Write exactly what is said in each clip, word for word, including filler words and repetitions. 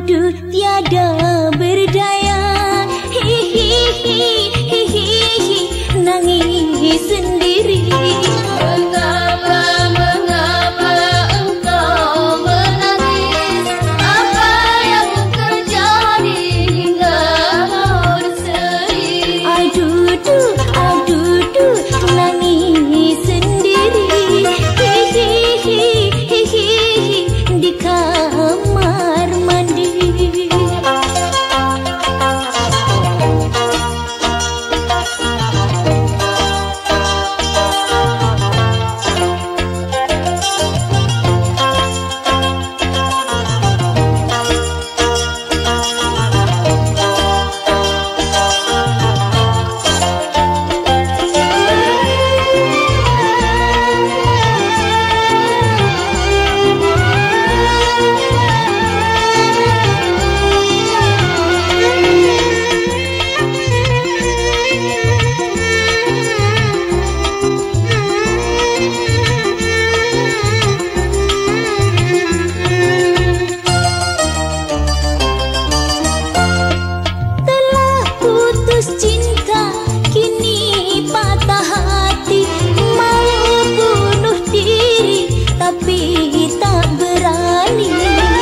duduk tiada berdaya, hihihi hihihi nangis sendiri. Mengapa, mengapa engkau menangis? Apa yang terjadi hingga harus sedih? Ai duduk, ai duduk nangis sendiri, hihihi hihihi di kamar mandi. Cinta kini patah hati, mau bunuh diri tapi tak berani.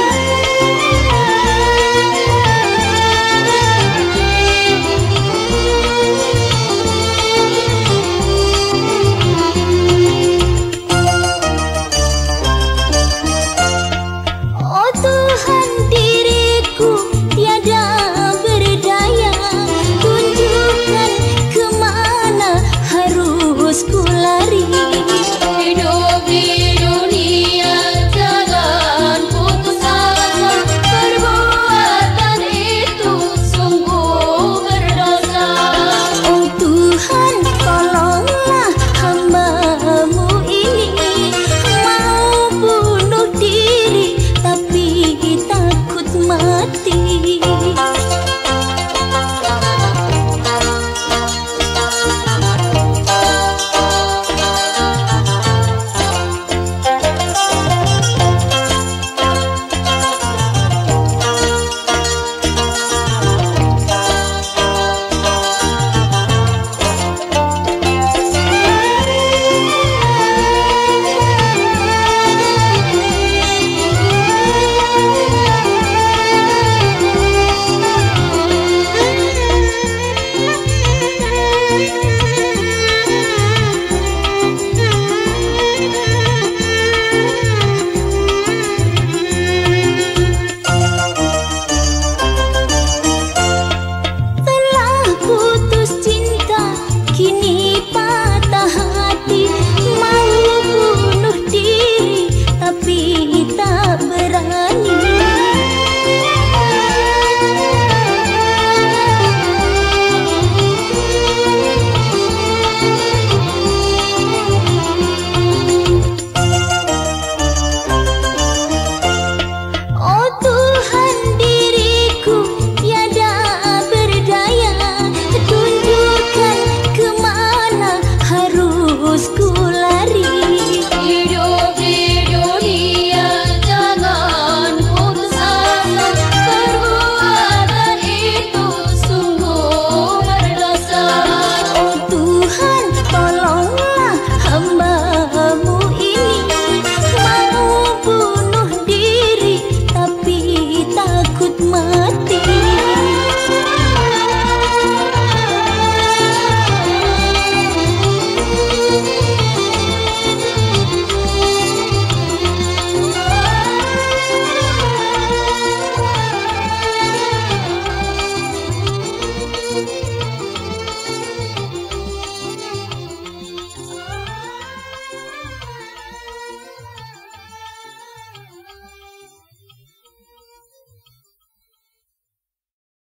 Oh Tuhan, diriku tiada berdaya, harus ku lari. Hidup di dunia jangan putus asa, perbuatan itu sungguh berdosa. Oh Tuhan, tolonglah hamba-Mu ini, mau bunuh diri tapi takut mati. Mati.